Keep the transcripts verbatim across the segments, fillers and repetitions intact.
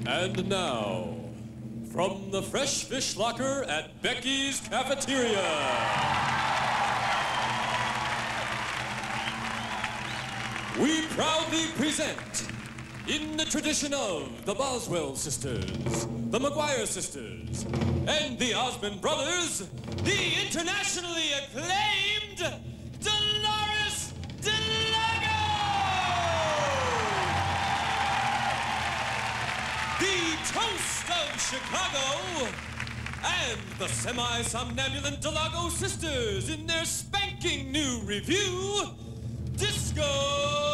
And now, from the Fresh Fish Locker at Becky's Cafeteria, we proudly present, in the tradition of the Boswell sisters, the McGuire sisters, and the Osmond brothers, the internationally acclaimed Dolores Delago! The toast of Chicago, and the semi-somnambulant Delago sisters in their spanking new review, Disco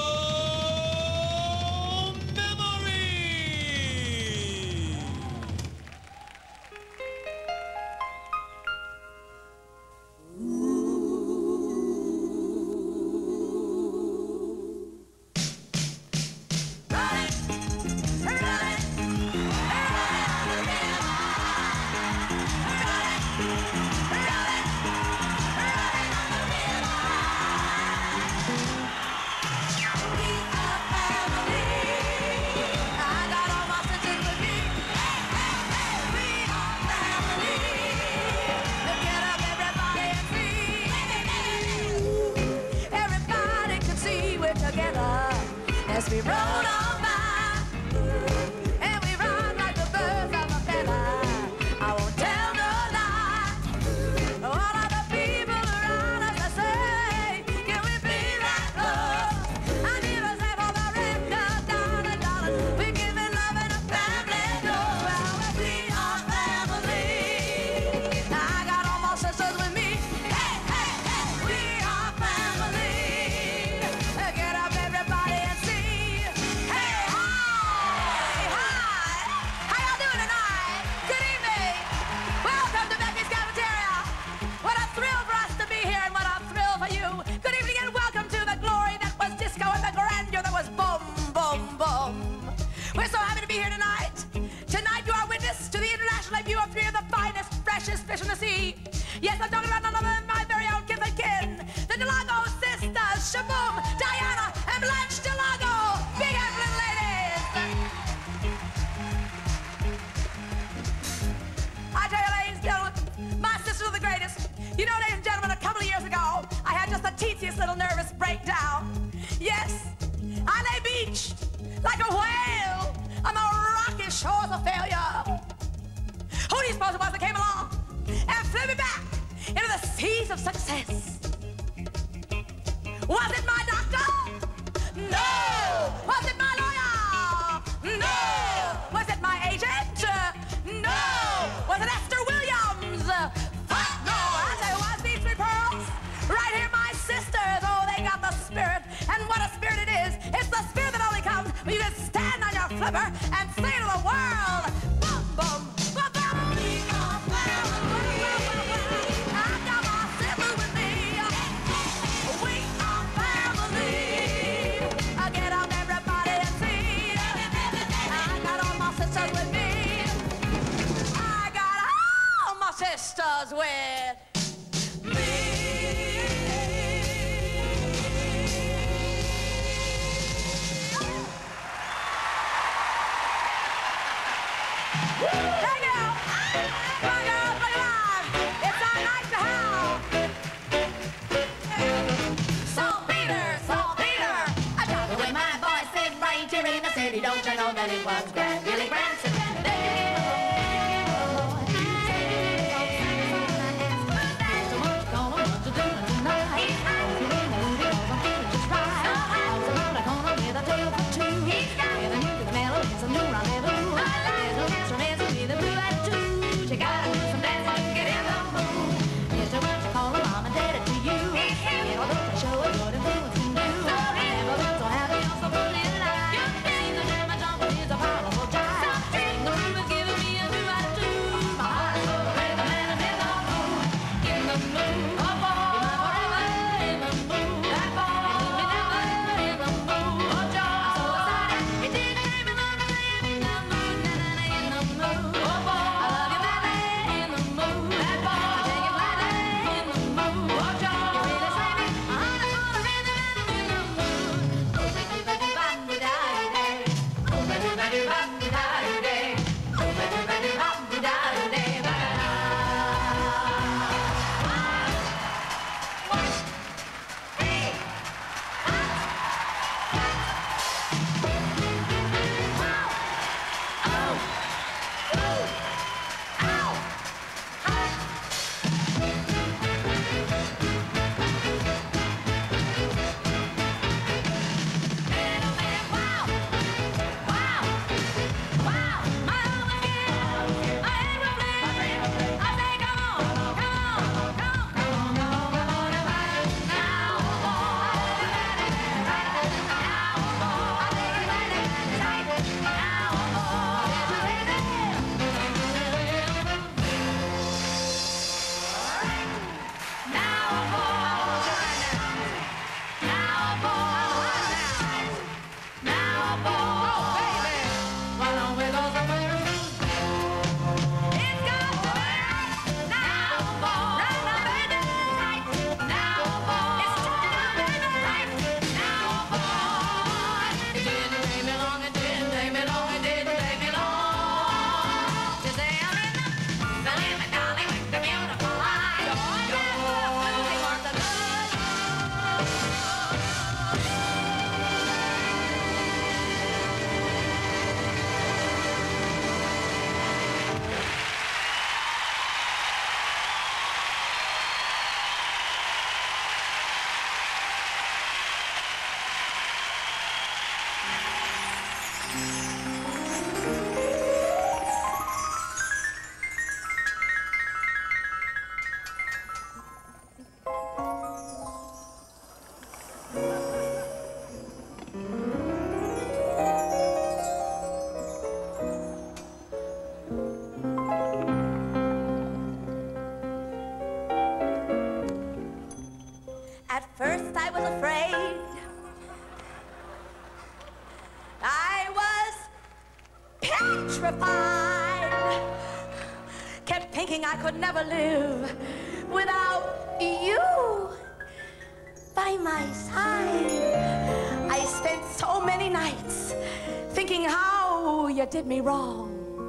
as we roll on by, and we run like the birds of a feather. I won't tell no lie. All of the people around us, I say, can we be that close? I give us half of the record, darling, darling. We give it love and a family goes. Well, we are family. I got all my sisters with me. Hey, hey, hey, we are family. Get up, everybody, and sing. We're so happy to be here tonight. Tonight you are witness to the international debut of three of the finest, freshest fish in the sea. Yes, I'm talking about none other than my very own kith and kin, the Delago sisters, Shaboom, Diana, and Blanche Delago. Big hands for the ladies. I tell you, ladies and gentlemen, my sisters are the greatest. You know, ladies and gentlemen, a couple of years ago, I had just the teeniest little nervous breakdown. Yes, I lay beached like a whale on the rocky shores of failure. Who do you suppose it was that came along and flew me back into the seas of success? Was it my doctor? No. Was it my lawyer? No. Was it my agent? No. Was it Esther Williams? Fuck no. I tell you what, these three pearls right here, my sisters. Oh, they got the spirit. And what a spirit it is. It's the spirit that only comes when you can stand on your flipper and say to the world, boom, boom, boom, boom. We are family. I got my sisters with me. We are family. Get up, everybody, and see. I got all my sisters with me. I got all my sisters with don't you know that it was grand, really grand, so grand, they gave a Lord. So what you gonna want to do tonight? He's got to win the movie, cause I'm feeling just right. I was around the corner with a tale for two. He's got to win the melodies, a new rendezvous. There's no extra dancing with a blue attitude. You gotta do some dancing to get in the mood. Mister, what you call a mom and daddy to you? It'll look to show a good influence in you. Never been so happy or so full in life. He's a powerful At first I was afraid. I was petrified. Kept thinking I could never live without you by my side. I spent so many nights thinking how you did me wrong.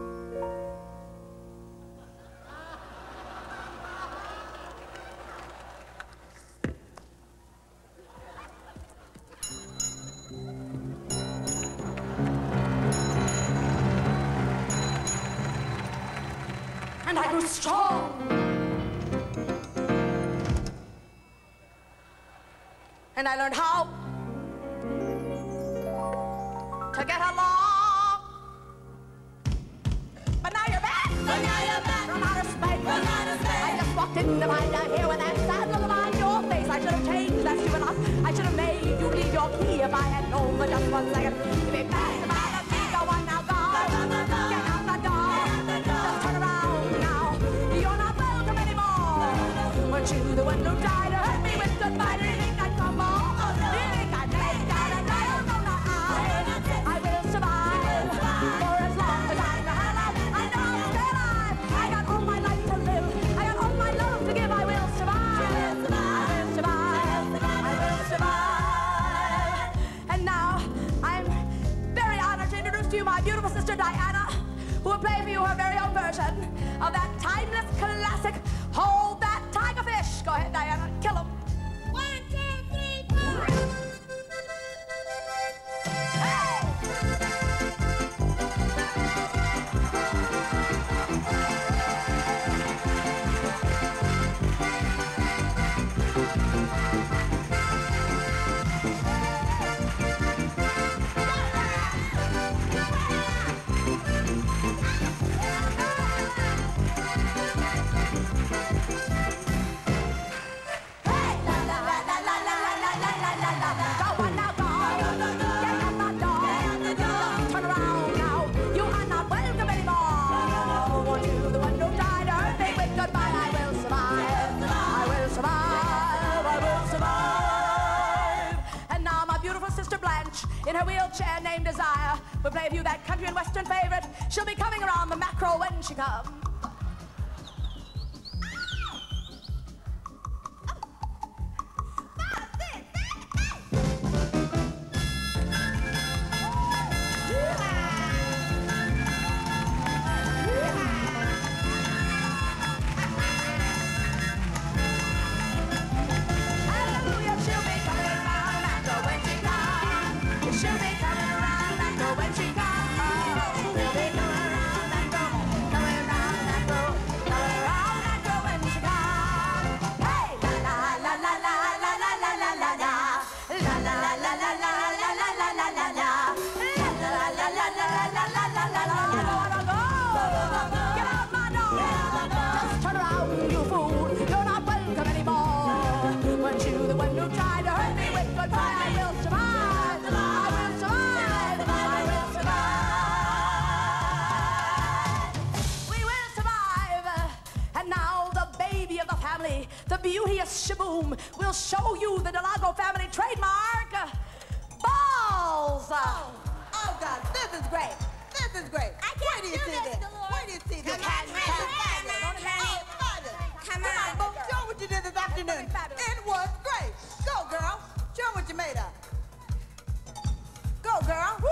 And I grew strong. And I learned how to get along. But now you're back. But now you're back. From outer space. From outer space. I just walked in to find out here with that sad look on your face. I should have changed that stupid lock. I should have made you leave your key if I had known for just one second. Give me back my key. Go on now, go. Get out the door. Just turn around now. You're not welcome anymore. Weren't you the one who died to hurt me with goodbye? Do you think I'd come on? Do you think I'd make that a die? Oh, no, no, I, I will survive for as long as I'm alive. I know I'll stay alive. I got all my life to live. I got all my love to give. I will survive. I will survive. I will survive. And now I'm very honored to introduce to you my beautiful sister Diana, who will play for you her very own version of that timeless classic, Hold That Tiger Fish. Go ahead, Diana, kill him. One, two, three, four. Hey! In her wheelchair named Desire, will play for you that country and western favorite. She'll be coming around the mackerel when she comes. The beauteous Shaboom will show you the Delago family trademark, balls. Oh, oh God, this is great. This is great. I can't Where do you do see this, this? Dolores. Where do you see this? You can't, It's can't, fabulous. can't, can't. Oh, fabulous. Come Come on. on, show what you did this afternoon. Fabulous. It was great. Go, girl. Show what you made of. Go, girl.